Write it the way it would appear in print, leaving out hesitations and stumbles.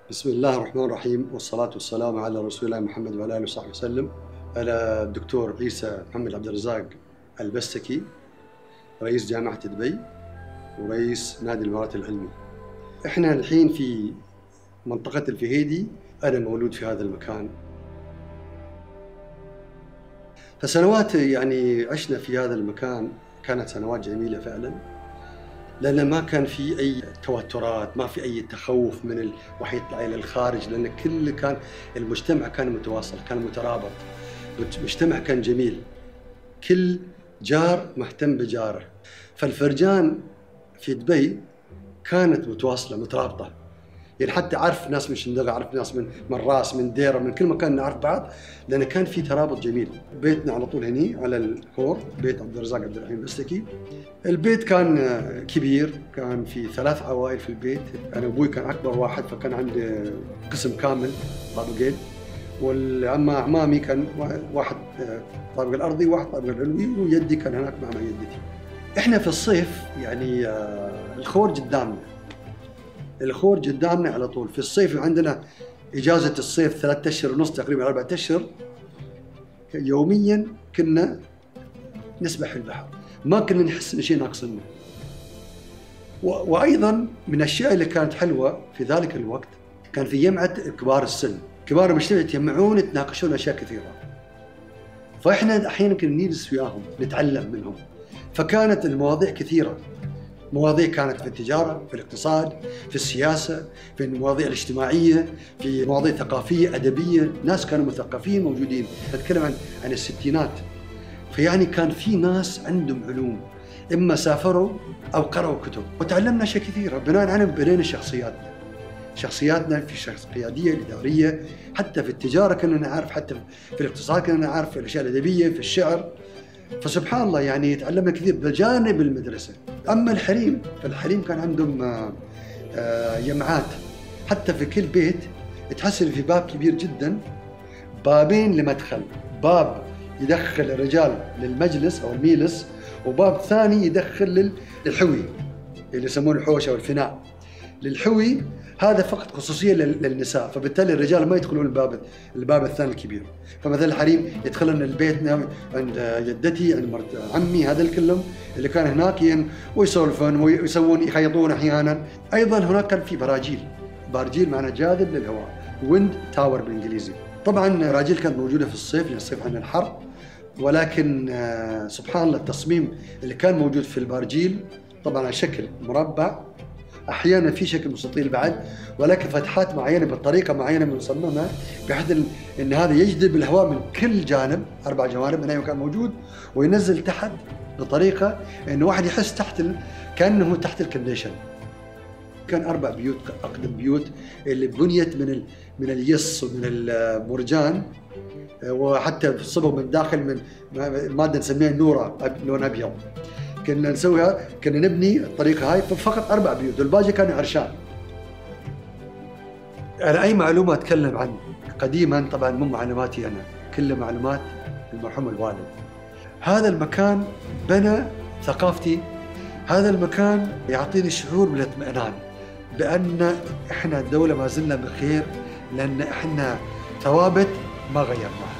بسم الله الرحمن الرحيم، والصلاة والسلام على رسول الله محمد وعلى آله وصحبه وسلم. أنا الدكتور عيسى محمد عبد الرزاق البستكي، رئيس جامعة دبي ورئيس نادي الإمارات العلمي. إحنا الحين في منطقة الفهيدي، أنا مولود في هذا المكان. فسنوات عشنا في هذا المكان، كانت سنوات جميلة فعلا، لأن ما كان في أي توترات، ما في أي تخوف من الواحد يطلع إلى الخارج، لأن كان المجتمع كان متواصل، كان مترابط، المجتمع كان جميل، كل جار مهتم بجاره. فالفرجان في دبي كانت متواصلة مترابطة، حتى عرف ناس من شندقة، عرف ناس من راس، من ديرة، من كل مكان نعرف بعض، لأن كان في ترابط جميل. بيتنا على طول هني على الحور، بيت عبد الرزاق عبد الرحيم البستكي. البيت كان كبير، كان في 3 عوائل في البيت. أنا أبوي كان أكبر واحد، فكان عنده قسم كامل طابقين، أعمامي كان واحد طابق الأرضي وواحد طابق العلوي، ويدي كان هناك مع يدتي. إحنا في الصيف الخور قدامنا على طول. في الصيف عندنا إجازة الصيف 3 أشهر ونص، تقريبا 4 أشهر. يوميا كنا نسبح في البحر، ما كنا نحس إن شيء ناقصنا. وأيضا من الأشياء اللي كانت حلوة في ذلك الوقت، كان في جمعة كبار السن، كبار المجتمع يتجمعون يتناقشون أشياء كثيرة، فإحنا أحيانا كنا نجلس وياهم نتعلم منهم. فكانت المواضيع كثيرة، مواضيع كانت في التجارة، في الاقتصاد، في السياسة، في المواضيع الاجتماعية، في مواضيع ثقافية أدبية. ناس كانوا مثقفين موجودين. نتكلم عن الستينات، كان في ناس عندهم علوم، إما سافروا أو قرأوا كتب، وتعلمنا أشياء كثيرة. بناء عليهم بنينا شخصياتنا في الشخص القيادية الإدارية، حتى في التجارة كنا نعرف، حتى في الاقتصاد كنا نعرف، في الأشياء الأدبية، في الشعر. فسبحان الله تعلمنا كثير بجانب المدرسة. أما الحريم، فالحريم كان عندهم جمعات، حتى في كل بيت تحس في باب كبير جدا، بابين لمدخل، باب يدخل الرجال للمجلس أو الميلس، وباب ثاني يدخل للحوي اللي يسمونه الحوش أو الفناء. للحوي هذا فقط خصوصية للنساء، فبالتالي الرجال ما يدخلون الباب الثاني الكبير. فمثلا الحريم يدخلون البيت عند جدتي، عند مرت عمي، هذا الكلهم اللي كان هناك، ويسولفون ويسوون يخيطون احيانا. ايضا هناك كان في براجيل معنى جاذب للهواء، ويند تاور بالانجليزي. طبعا براجيل كانت موجودة في الصيف، لان الصيف عندنا الحر، ولكن سبحان الله التصميم اللي كان موجود في البراجيل طبعا على شكل مربع، احيانا في شكل مستطيل بعد، ولكن فتحات معينه بطريقه معينه بنصممها بحيث ان هذا يجذب الهواء من كل جانب، 4 جوانب من اي مكان موجود، وينزل تحت بطريقه ان واحد يحس كانه تحت الكنديشن. كان 4 بيوت، اقدم بيوت اللي بنيت من اليص ومن المرجان، وحتى صبغ من داخل من ماده نسميها نوره، لون ابيض. كنا نسويها، كنا نبني الطريقة هاي فقط 4 بيوت، والباقي كانوا عرشان. أنا أي معلومة أتكلم عن قديما طبعا مو معلوماتي أنا، كل معلومات المرحوم الوالد. هذا المكان بنى ثقافتي، هذا المكان يعطيني شعور بالاطمئنان بأن إحنا الدولة ما زلنا بخير، لأن إحنا ثوابت ما غيرناها.